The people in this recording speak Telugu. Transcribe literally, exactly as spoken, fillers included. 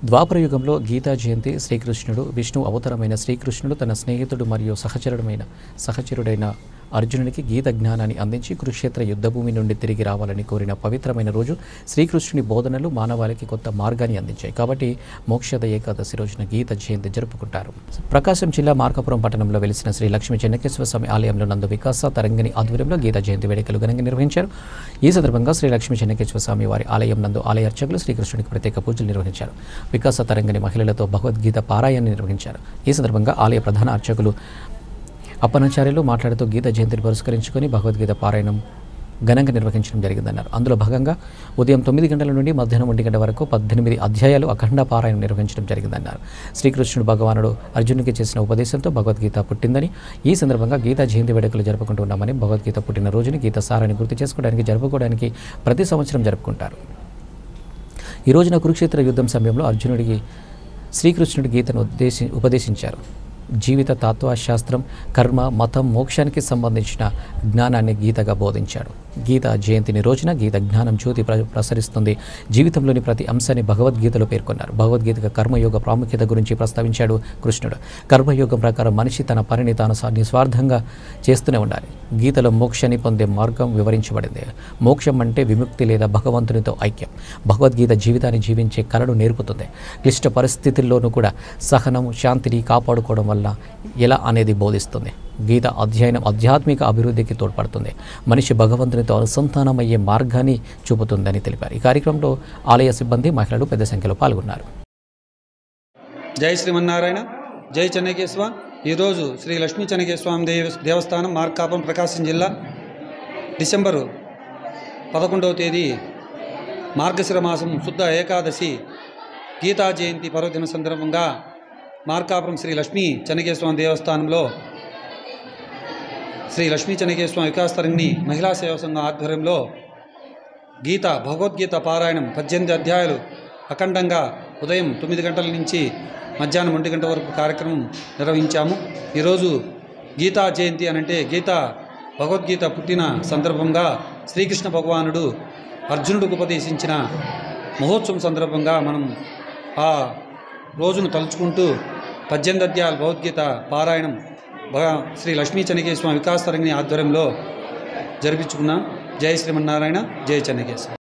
ద్వాపరయుగంలో గీతా జయంతి శ్రీకృష్ణుడు విష్ణు అవతారమైన శ్రీకృష్ణుడు తన స్నేహితుడు మరియు సహచరుడమైన సహచరుడైన అర్జునునికి గీత జ్ఞానాన్ని అందించి కురుక్షేత్ర యుద్ధభూమి నుండి తిరిగి రావాలని కోరిన పవిత్రమైన రోజు. శ్రీకృష్ణుని బోధనలు మానవాళికి కొత్త మార్గాన్ని అందించాయి కాబట్టి మోక్షద ఏకాదశి రోజున గీత జయంతి జరుపుకుంటారు. ప్రకాశం జిల్లా మార్కాపురం పట్టణంలో వెలిసిన శ్రీ లక్ష్మీ చెన్నకేశ్వర స్వామి ఆలయంలో నందు వికాస తరంగిణి ఆధ్వర్యంలో గీత జయంతి వేడుకలు ఘనంగా నిర్వహించారు. ఈ సందర్భంగా శ్రీ లక్ష్మీ చెన్నకేశ్వర స్వామి వారి ఆలయం నందు ఆలయ అర్చకులు శ్రీకృష్ణునికి ప్రత్యేక పూజలు నిర్వహించారు. వికాస తరంగిణి మహిళలతో భగవద్గీత పారాయణాన్ని నిర్వహించారు. ఈ సందర్భంగా ఆలయ ప్రధాన అర్చకులు అప్పనాచార్యులు మాట్లాడుతూ గీత జయంతిని పురస్కరించుకొని భగవద్గీత పారాయణం ఘనంగా నిర్వహించడం జరిగిందన్నారు. అందులో భాగంగా ఉదయం తొమ్మిది గంటల నుండి మధ్యాహ్నం ఒంటి గంట వరకు పద్దెనిమిది అధ్యాయాలు అఖండ పారాయణం నిర్వహించడం జరిగిందన్నారు. శ్రీకృష్ణుడు భగవానుడు అర్జునుడికి చేసిన ఉపదేశంతో భగవద్గీత పుట్టిందని, ఈ సందర్భంగా గీతా జయంతి వేడుకలు జరుపుకుంటున్నామని, భగవద్గీత పుట్టిన రోజుని గీత సారాన్ని గుర్తు చేసుకోవడానికి జరుపుకోవడానికి ప్రతి సంవత్సరం జరుపుకుంటారు. ఈ రోజున కురుక్షేత్ర యుద్ధం సమయంలో అర్జునుడికి శ్రీకృష్ణుడి గీతను ఉద్దేశి ఉపదేశించారు. జీవిత తత్వశాస్త్రం, కర్మ, మతం, మోక్షానికి సంబంధించిన జ్ఞానాన్ని గీతగా బోధించాడు. గీత జయంతిని రోజున గీత జ్ఞానం జ్యోతి ప్రసరిస్తుంది. జీవితంలోని ప్రతి అంశాన్ని భగవద్గీతలో పేర్కొన్నారు. భగవద్గీత కర్మయోగ ప్రాముఖ్యత గురించి ప్రస్తావించాడు కృష్ణుడు. కర్మయోగం ప్రకారం మనిషి తన పనిని తాను నిస్వార్థంగా చేస్తూనే ఉండాలి. గీతలో మోక్షాన్ని పొందే మార్గం వివరించబడింది. మోక్షం అంటే విముక్తి లేదా భగవంతునితో ఐక్యం. భగవద్గీత జీవితాన్ని జీవించే కళను నేర్పుతుంది. క్లిష్ట పరిస్థితుల్లోనూ కూడా సహనం, శాంతిని కాపాడుకోవడం వల్ల ఎలా అనేది బోధిస్తుంది. గీత అధ్యయనం ఆధ్యాత్మిక అభివృద్ధికి తోడ్పడుతుంది. మనిషి భగవంతునితో అనుసంధానమయ్యే మార్గాన్ని చూపుతుందని తెలిపారు. ఈ కార్యక్రమంలో ఆలయ సిబ్బంది, మహిళలు పెద్ద సంఖ్యలో పాల్గొన్నారు. జై శ్రీమన్నారాయణ, జై చెన్నకేశ్వ. ఈరోజు శ్రీ లక్ష్మీ చెన్నకేశ్వర దేవ దేవస్థానం మార్కాపురం ప్రకాశం జిల్లా డిసెంబరు పదకొండవ తేదీ మార్గశిర మాసం శుద్ధ ఏకాదశి గీతా జయంతి పర్వదిన సందర్భంగా మార్కాపురం శ్రీ లక్ష్మీ చెన్నకేశ్వర దేవస్థానంలో శ్రీ లక్ష్మీ చెన్నకేశ్వర వికాస తరంగిణి మహిళా సేవా సంఘం ఆధ్వర్యంలో గీత భగవద్గీత పారాయణం పద్దెనిమిది అధ్యాయాలు అఖండంగా ఉదయం తొమ్మిది గంటల నుంచి మధ్యాహ్నం ఒంటి గంట వరకు కార్యక్రమం నిర్వహించాము. ఈరోజు గీతా జయంతి అనంటే గీత భగవద్గీత పుట్టిన సందర్భంగా శ్రీకృష్ణ భగవానుడు అర్జునుడికి ఉపదేశించిన మహోత్సవం సందర్భంగా మనం ఆ రోజును తలుచుకుంటూ పద్దెనిమిది అధ్యాయాల భగవద్గీత పారాయణం శ్రీ లక్ష్మీ చెన్నకేశ్వర వికాస తరంగిణి ఆధ్వర్యంలో జరిపించుకున్నాం. జై శ్రీమన్నారాయణ, జై చెన్నకేశ్వర.